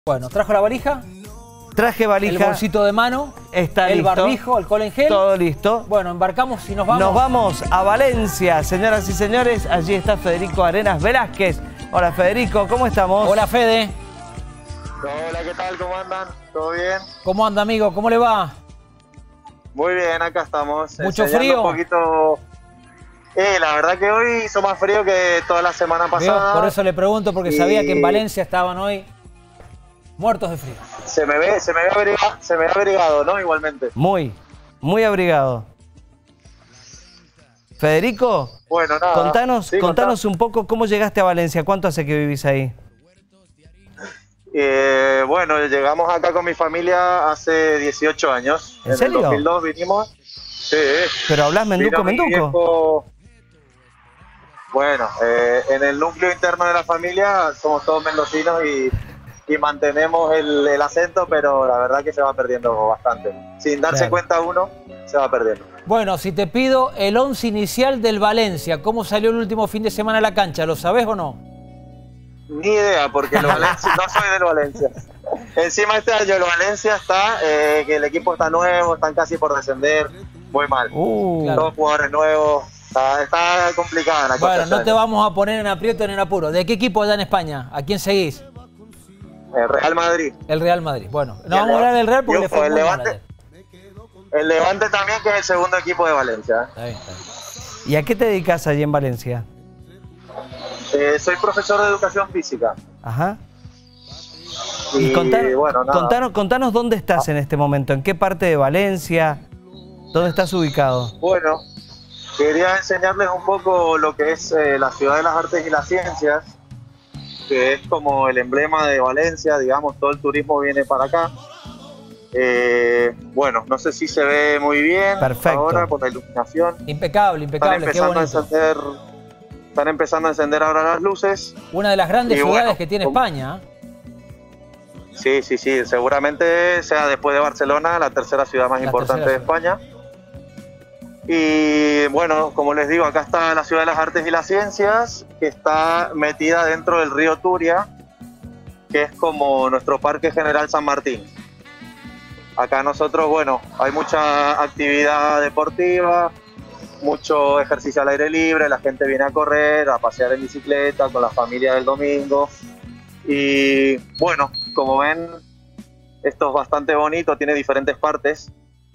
Bueno, ¿trajo la valija? Traje valija. El bolsito de mano. Está el listo. barbijo, alcohol en gel. Todo listo. Bueno, embarcamos y nos vamos. Nos vamos a Valencia, señoras y señores. Allí está Federico Arenas Velázquez. Hola, Federico, ¿cómo estamos? Hola, Fede. Hola, ¿qué tal? ¿Cómo andan? ¿Todo bien? ¿Cómo anda, amigo? ¿Cómo le va? Muy bien, acá estamos. ¿Mucho frío? Un poquito... la verdad que hoy hizo más frío que toda la semana pasada. Por eso le pregunto, porque sabía que en Valencia estaban hoy muertos de frío. Se me ve abrigado, ¿no? Igualmente. Muy abrigado. Federico, bueno, nada. contanos un poco cómo llegaste a Valencia. ¿Cuánto hace que vivís ahí? Bueno, llegamos acá con mi familia hace 18 años. ¿En serio? En el 2002 vinimos. Sí. ¿Pero hablás menduco? Bueno, en el núcleo interno de la familia somos todos mendocinos y mantenemos el acento, pero la verdad que se va perdiendo bastante. Sin darse cuenta uno, se va perdiendo. Bueno, si te pido el 11 inicial del Valencia, ¿cómo salió el último fin de semana a la cancha? ¿Lo sabés o no? Ni idea, porque el Valencia, no soy del Valencia. Encima este año el Valencia está, que el equipo está nuevo, están casi por descender, muy mal. Claro. Todos jugadores nuevos, está complicada la cosa. Bueno, no te vamos a poner en aprieto ni en apuro. ¿De qué equipo allá en España? ¿A quién seguís? El Real Madrid. El Real Madrid. Bueno, no vamos a hablar del Real porque le fue muy mal ayer. El Levante también, que es el segundo equipo de Valencia. Está bien, está bien. ¿Y a qué te dedicas allí en Valencia? Soy profesor de educación física. Ajá. Y bueno, nada. Contanos dónde estás en este momento, en qué parte de Valencia, dónde estás ubicado. Bueno, quería enseñarles un poco lo que es la ciudad de las artes y las ciencias, que es como el emblema de Valencia, digamos, todo el turismo viene para acá. Bueno, no sé si se ve muy bien. Perfecto. Ahora por la iluminación. Impecable, impecable, qué bonito. Están empezando a encender ahora las luces. Una de las grandes ciudades que tiene España. Sí, seguramente sea después de Barcelona la tercera ciudad más importante de España. Y bueno, como les digo, acá está la ciudad de las artes y las ciencias, que está metida dentro del río Turia, que es como nuestro Parque General San Martín. Acá nosotros, bueno, hay mucha actividad deportiva, mucho ejercicio al aire libre, la gente viene a correr, a pasear en bicicleta con la familia del domingo. Y bueno, como ven, esto es bastante bonito, tiene diferentes partes.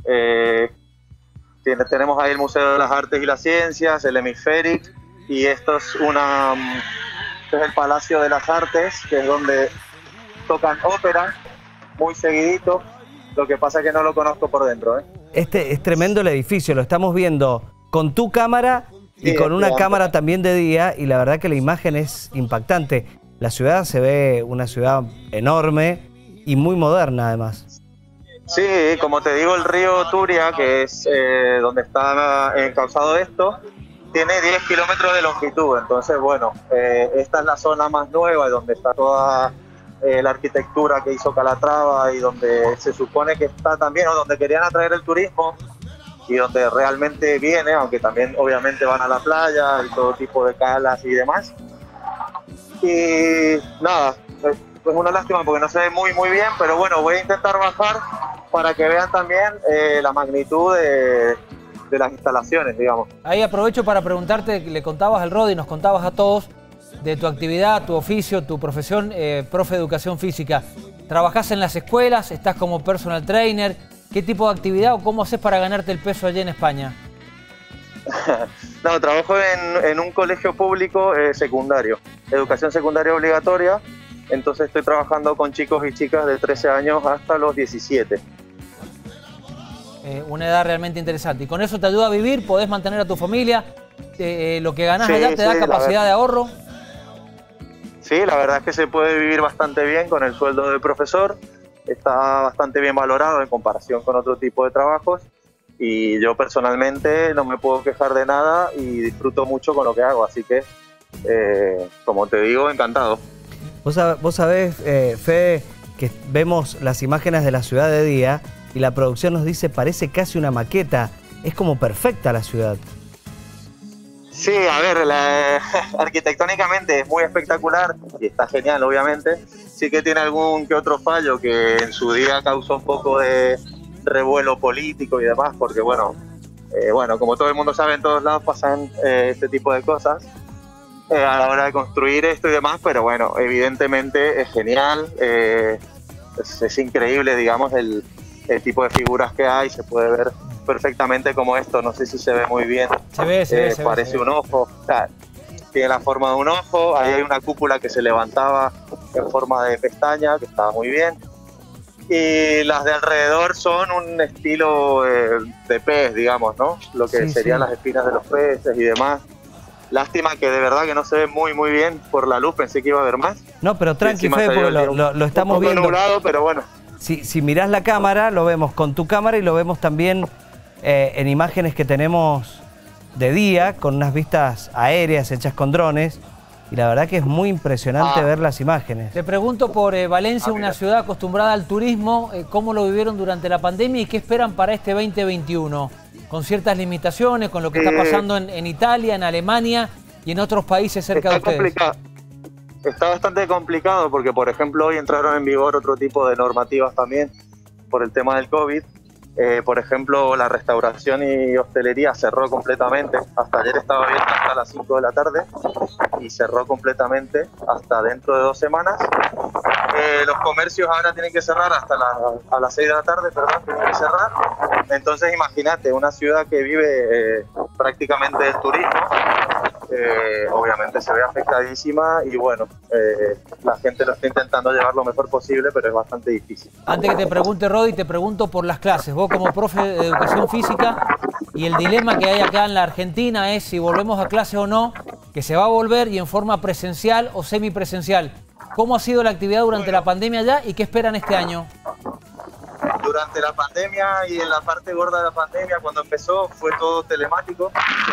Tenemos ahí el Museo de las Artes y las Ciencias, el Hemisféric, y esto es el Palacio de las Artes, que es donde tocan ópera muy seguidito. Lo que pasa es que no lo conozco por dentro. Este es tremendo el edificio, lo estamos viendo con tu cámara y con una cámara también de día, y la verdad que la imagen es impactante. La ciudad se ve una ciudad enorme y muy moderna además. Sí, como te digo, el río Turia, que es donde está encauzado esto, tiene 10 kilómetros de longitud. Entonces, bueno, esta es la zona más nueva, donde está toda la arquitectura que hizo Calatrava y donde se supone que está también, o donde querían atraer el turismo y donde realmente viene, aunque también obviamente van a la playa y todo tipo de calas y demás. Y nada, es una lástima porque no se ve muy bien, pero bueno, voy a intentar bajar para que vean también la magnitud de las instalaciones, digamos. Ahí aprovecho para preguntarte, le contabas al Rodi, nos contabas a todos de tu actividad, tu oficio, tu profesión, profe de educación física. ¿Trabajás en las escuelas? ¿Estás como personal trainer? ¿Qué tipo de actividad o cómo haces para ganarte el peso allí en España? No, trabajo en un colegio público secundario, educación secundaria obligatoria. Entonces estoy trabajando con chicos y chicas de 13 años hasta los 17. Una edad realmente interesante. ¿Y con eso te ayuda a vivir? ¿Podés mantener a tu familia? ¿Lo que ganás allá te da capacidad de ahorro? Sí, la verdad es que se puede vivir bastante bien con el sueldo de profesor. Está bastante bien valorado en comparación con otro tipo de trabajos. Y yo personalmente no me puedo quejar de nada y disfruto mucho con lo que hago. Así que, como te digo, encantado. Vos sabés, Fede, que vemos las imágenes de la ciudad de día y la producción nos dice parece casi una maqueta. Es como perfecta la ciudad. Sí, a ver, arquitectónicamente es muy espectacular y está genial, obviamente, sí que tiene algún que otro fallo que en su día causó un poco de revuelo político y demás, porque bueno, como todo el mundo sabe, en todos lados pasan este tipo de cosas a la hora de construir esto y demás, pero bueno, evidentemente es genial, es increíble, digamos, el tipo de figuras que hay, se puede ver perfectamente como esto, no sé si se ve muy bien, parece un ojo, o sea, tiene la forma de un ojo, ahí hay una cúpula que se levantaba en forma de pestaña, que estaba muy bien, y las de alrededor son un estilo de pez, digamos, ¿no? Lo que serían las espinas de los peces y demás. Lástima que de verdad que no se ve muy bien por la luz, pensé que iba a haber más. No, pero tranqui, Fede, porque lo estamos viendo. Nublado, pero bueno. Si mirás la cámara, lo vemos con tu cámara y lo vemos también en imágenes que tenemos de día, con unas vistas aéreas hechas con drones. Y la verdad que es muy impresionante ver las imágenes. Te pregunto por Valencia, una ciudad acostumbrada al turismo, ¿cómo lo vivieron durante la pandemia y qué esperan para este 2021? Con ciertas limitaciones, con lo que está pasando en Italia, en Alemania y en otros países cerca de ustedes. Está bastante complicado porque, por ejemplo, hoy entraron en vigor otro tipo de normativas también por el tema del COVID. Por ejemplo, la restauración y hostelería cerró completamente. Hasta ayer estaba abierta hasta las 5 de la tarde y cerró completamente hasta dentro de 2 semanas. Los comercios ahora tienen que cerrar hasta a las 6 de la tarde, tienen que cerrar. Entonces, imagínate, una ciudad que vive prácticamente del turismo, obviamente se ve afectadísima y bueno, la gente lo está intentando llevar lo mejor posible, pero es bastante difícil. Antes que te pregunte, Rodi, te pregunto por las clases. Vos como profe de educación física, y el dilema que hay acá en la Argentina es si volvemos a clase o no, que se va a volver y en forma presencial o semipresencial. ¿Cómo ha sido la actividad durante la pandemia allá y qué esperan este año? Durante la pandemia y en la parte gorda de la pandemia, cuando empezó, fue todo telemático.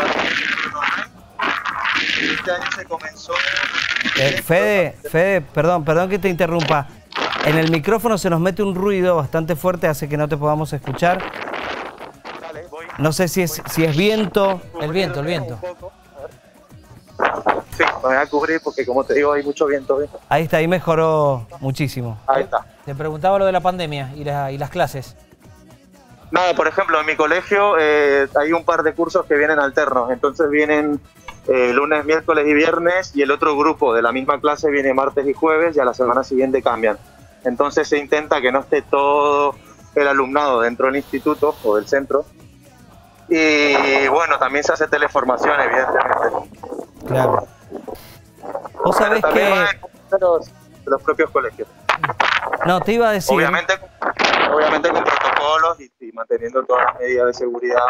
Este año se comenzó... Fede, perdón que te interrumpa. En el micrófono se nos mete un ruido bastante fuerte, hace que no te podamos escuchar. Dale, voy. No sé si es viento. El viento. Sí, me voy a cubrir porque, como te digo, hay mucho viento. Ahí está, ahí mejoró muchísimo. Ahí está. Te preguntaba lo de la pandemia y las clases. Nada, por ejemplo, en mi colegio hay un par de cursos que vienen alternos. Entonces vienen lunes, miércoles y viernes, y el otro grupo de la misma clase viene martes y jueves, y a la semana siguiente cambian. Entonces se intenta que no esté todo el alumnado dentro del instituto o del centro. Y bueno, también se hace teleformación, evidentemente. Claro. Vos sabés que... de los propios colegios. No, te iba a decir... Obviamente con protocolos y manteniendo todas las medidas de seguridad.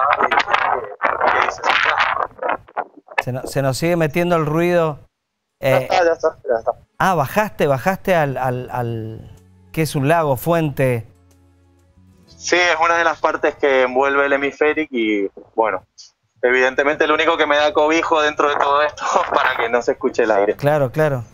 Se nos sigue metiendo el ruido. Ya está. Ah, bajaste al... ¿Qué es un lago, fuente? Sí, es una de las partes que envuelve el hemisférico y, bueno, evidentemente lo único que me da cobijo dentro de todo esto para que no se escuche el aire. Claro.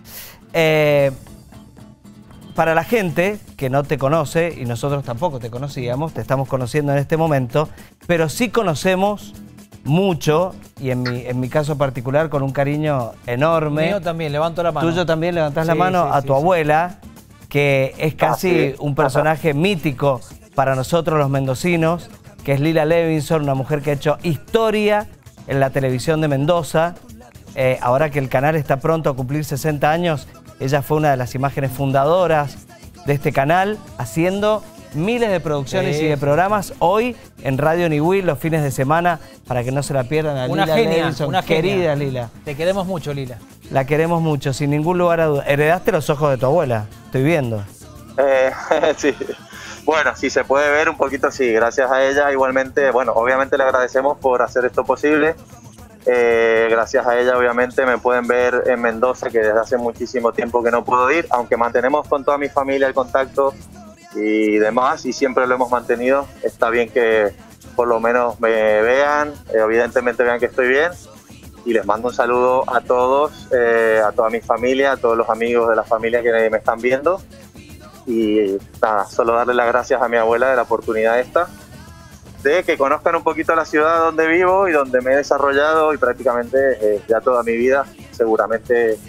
Para la gente que no te conoce, y nosotros tampoco te conocíamos, te estamos conociendo en este momento, pero sí conocemos mucho, y en mi caso particular con un cariño enorme. Mío también, levanto la mano. Tuyo también levantás la mano a tu abuela, que es casi un personaje mítico para nosotros los mendocinos, que es Lila Levinson, una mujer que ha hecho historia en la televisión de Mendoza. Ahora que el canal está pronto a cumplir 60 años, ella fue una de las imágenes fundadoras de este canal, haciendo miles de producciones y de programas hoy en Radio Niwil los fines de semana, para que no se la pierdan a Lila Levinson. Una querida Lila. Te queremos mucho, Lila. La queremos mucho, sin ningún lugar a duda. Heredaste los ojos de tu abuela, estoy viendo. Sí. Bueno, si se puede ver un poquito, sí, gracias a ella. Igualmente, bueno, obviamente le agradecemos por hacer esto posible. Gracias a ella, obviamente, me pueden ver en Mendoza, que desde hace muchísimo tiempo que no puedo ir, aunque mantenemos con toda mi familia el contacto y demás, y siempre lo hemos mantenido. Está bien que por lo menos me vean, evidentemente vean que estoy bien, y les mando un saludo a todos, a toda mi familia, a todos los amigos de la familia que me están viendo. Y nada, solo darle las gracias a mi abuela de la oportunidad esta, de que conozcan un poquito la ciudad donde vivo y donde me he desarrollado, y prácticamente ya toda mi vida seguramente esté aquí.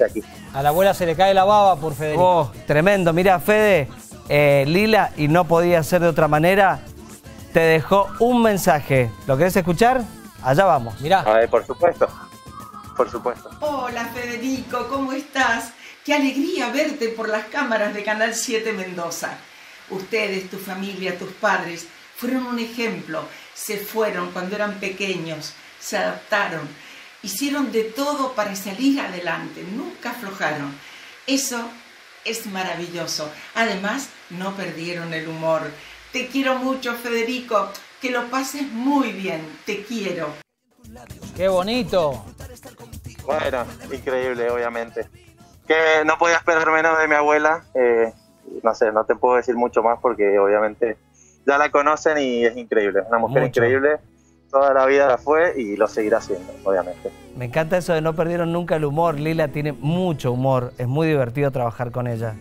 A la abuela se le cae la baba por Federico. Oh, tremendo. Mira, Fede, Lila, y no podía ser de otra manera, te dejó un mensaje. ¿Lo querés escuchar? Allá vamos. Mirá. A ver, por supuesto. Por supuesto. Hola Federico, ¿cómo estás? Qué alegría verte por las cámaras de Canal 7 Mendoza. Ustedes, tu familia, tus padres, fueron un ejemplo. Se fueron cuando eran pequeños, se adaptaron, hicieron de todo para salir adelante, nunca aflojaron. Eso es maravilloso. Además, no perdieron el humor. Te quiero mucho, Federico. Que lo pases muy bien. Te quiero. ¡Qué bonito! Bueno, increíble, obviamente. Que no podía esperar menos de mi abuela. No sé, no te puedo decir mucho más porque obviamente ya la conocen y es increíble. Una mujer increíble. Toda la vida la fue y lo seguirá siendo, obviamente. Me encanta eso de no perdieron nunca el humor. Lila tiene mucho humor. Es muy divertido trabajar con ella.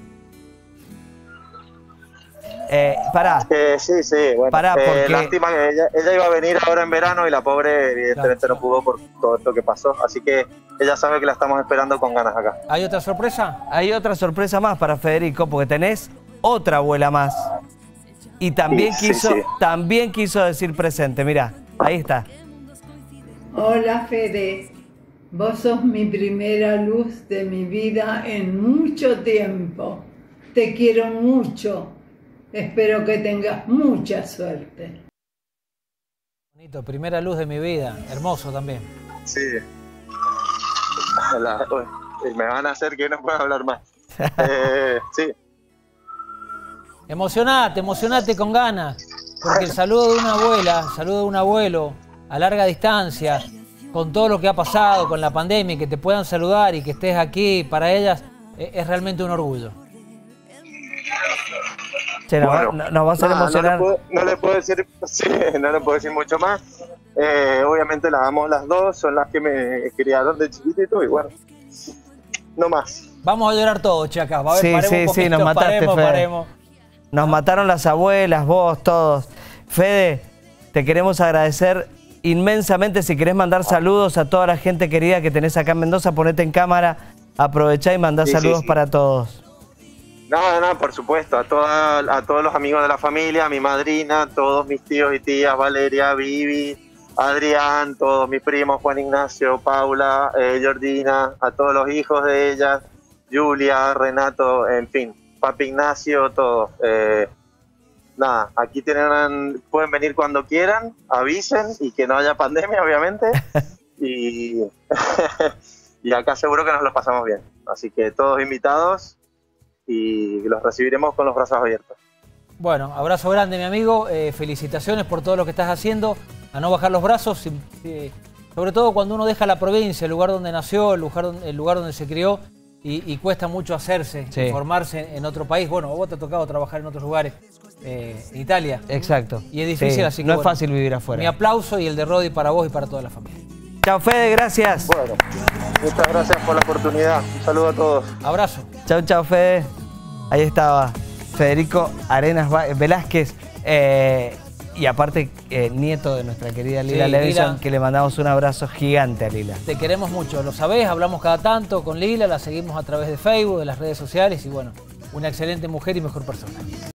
Pará. Sí, bueno. Pará, porque... Lástima que ella iba a venir ahora en verano y la pobre evidentemente Claro. no pudo por todo esto que pasó. Así que ella sabe que la estamos esperando con ganas acá. ¿Hay otra sorpresa? Hay otra sorpresa más para Federico, porque tenés otra abuela más. Y también, Sí, sí. también quiso decir presente. Mirá, ahí está. Hola Fede, vos sos mi primera luz de mi vida en mucho tiempo. Te quiero mucho. Espero que tengas mucha suerte. Bonito, primera luz de mi vida. Hermoso también. Sí. Me van a hacer que no pueda hablar más. Sí. Emocionate con ganas. Porque el saludo de una abuela, el saludo de un abuelo a larga distancia, con todo lo que ha pasado, con la pandemia, y que te puedan saludar y que estés aquí para ellas, es realmente un orgullo. Che, Bueno, nos va a hacer emocionar. No le puedo decir, sí, no le puedo decir mucho más. Obviamente las amo las dos, son las que me criaron de chiquitito y bueno, no más. Vamos a llorar todos, chacas. Va a ver, Sí, paremos sí, un poquito, sí, nos mataste, Fede. paremos. Nos mataron las abuelas, vos, todos. Fede, te queremos agradecer inmensamente. Si querés mandar saludos a toda la gente querida que tenés acá en Mendoza, ponete en cámara, aprovechá y mandá saludos para todos. No, por supuesto, a todos los amigos de la familia, a mi madrina, todos mis tíos y tías, Valeria, Vivi, Adrián, todos mis primos, Juan Ignacio, Paula, Jordina, a todos los hijos de ellas, Julia, Renato, en fin, Papi Ignacio, todos. Nada, aquí pueden venir cuando quieran, avisen y que no haya pandemia, obviamente. Y acá seguro que nos lo pasamos bien. Así que todos invitados y los recibiremos con los brazos abiertos. Bueno, abrazo grande, mi amigo. Felicitaciones por todo lo que estás haciendo. A no bajar los brazos, sobre todo cuando uno deja la provincia, el lugar donde nació, el lugar donde se crió, y cuesta mucho hacerse, formarse en otro país. Bueno, a vos te ha tocado trabajar en otros lugares, Italia. Exacto. Y es difícil, así que no es fácil vivir afuera. Mi aplauso y el de Rodi para vos y para toda la familia. Chao, Fede, gracias. Bueno, muchas gracias por la oportunidad. Un saludo a todos. Abrazo. Chao, Fede. Ahí estaba Federico Arenas Velázquez, y aparte nieto de nuestra querida Lila Levinson, Lila, que le mandamos un abrazo gigante a Lila. Te queremos mucho, lo sabés, hablamos cada tanto con Lila, la seguimos a través de Facebook, de las redes sociales y bueno, una excelente mujer y mejor persona.